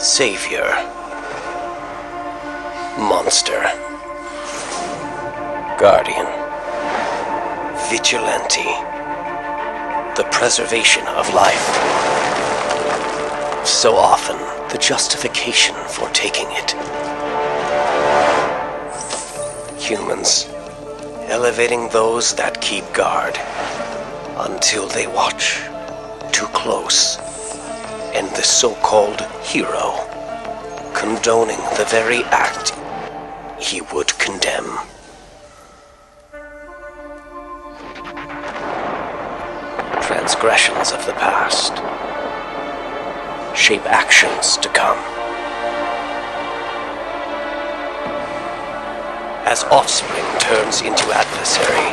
Savior. Monster. Guardian. Vigilante. The preservation of life. So often, the justification for taking it. Humans, elevating those that keep guard, until they watch too close, and the so-called hero, condoning the very act he would condemn. Transgressions of the past shape actions to come. As offspring turns into adversary,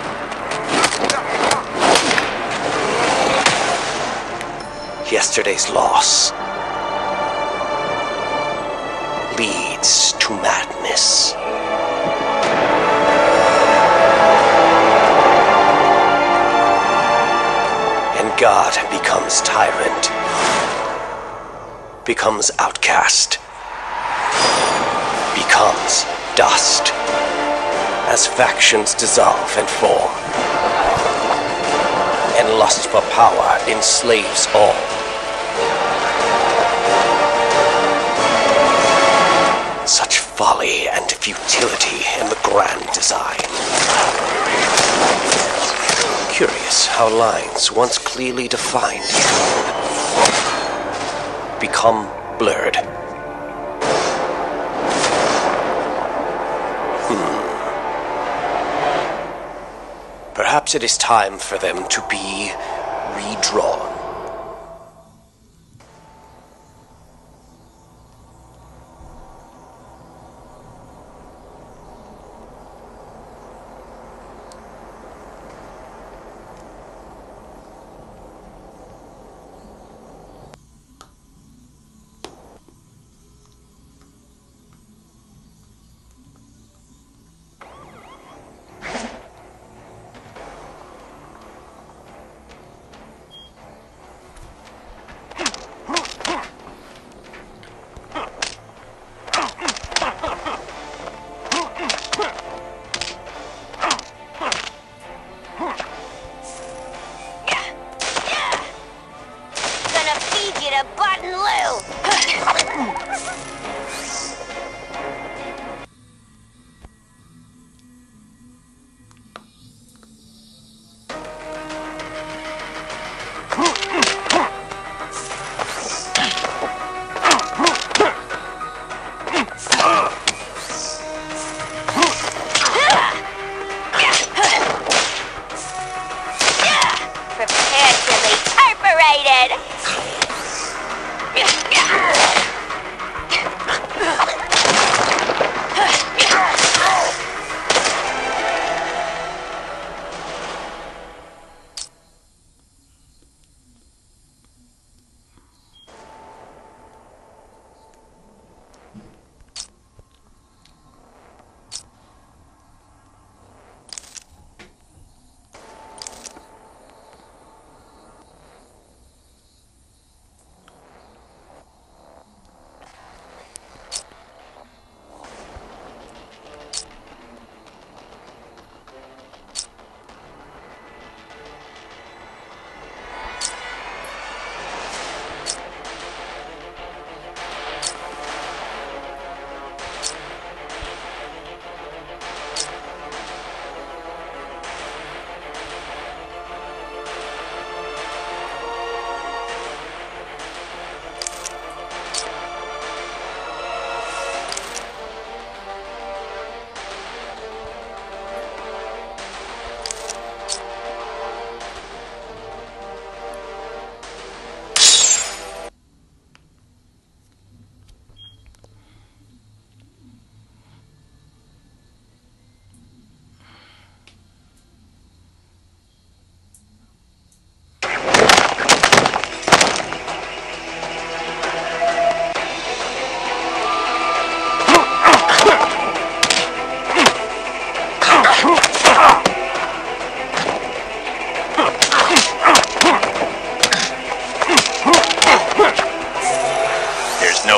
yesterday's loss leads to madness. And God becomes tyrant, becomes outcast, becomes dust, as factions dissolve and form, and lust for power enslaves all. Such folly and futility in the grand design. Curious how lines once clearly defined become blurred. Perhaps it is time for them to be redrawn.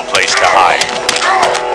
place to hide.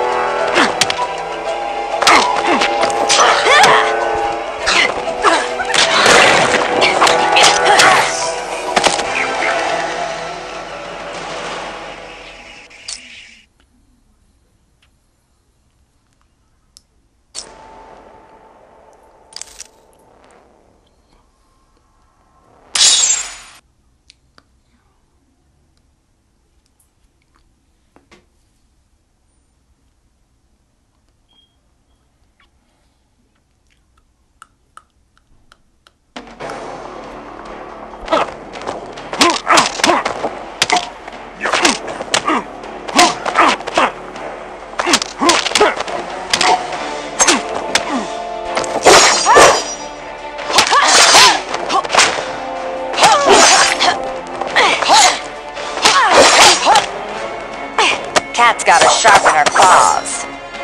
Cat's gotta sharpen her claws.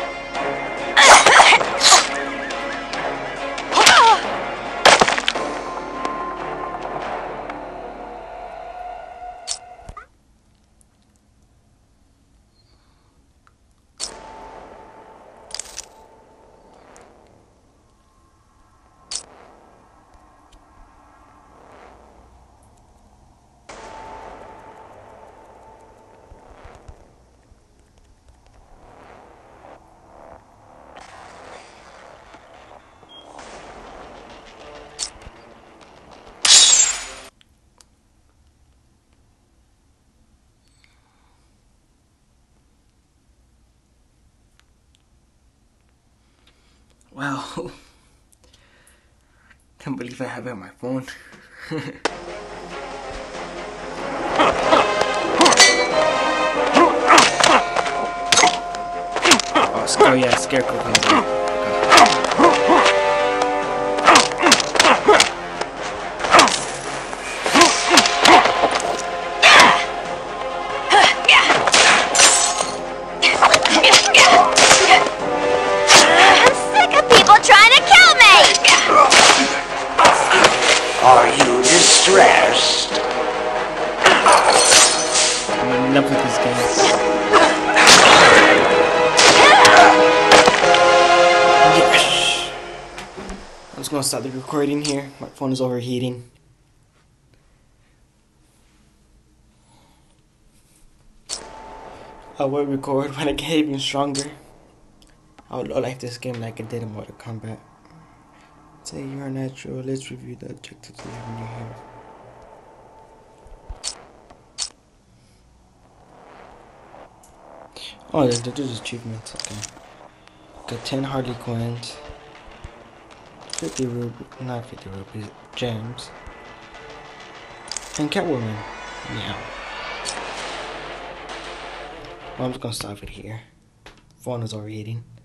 Wow. Can't believe I have it on my phone. Oh yeah, Scarecrow comes in. Are you distressed? I'm in love with this game. Yes. I'm just gonna stop the recording here. My phone is overheating. I will record when I get even stronger. I would like this game like I did in Mortal Kombat. Say you are natural. Let's review the objectives we have in your here. Oh, there's achievements. Okay. Got 10 Harley Quinns, 50 rupees, not 50 rupees, gems, and Catwoman. Yeah. Well, I'm just gonna stop it here. Phone is overheating.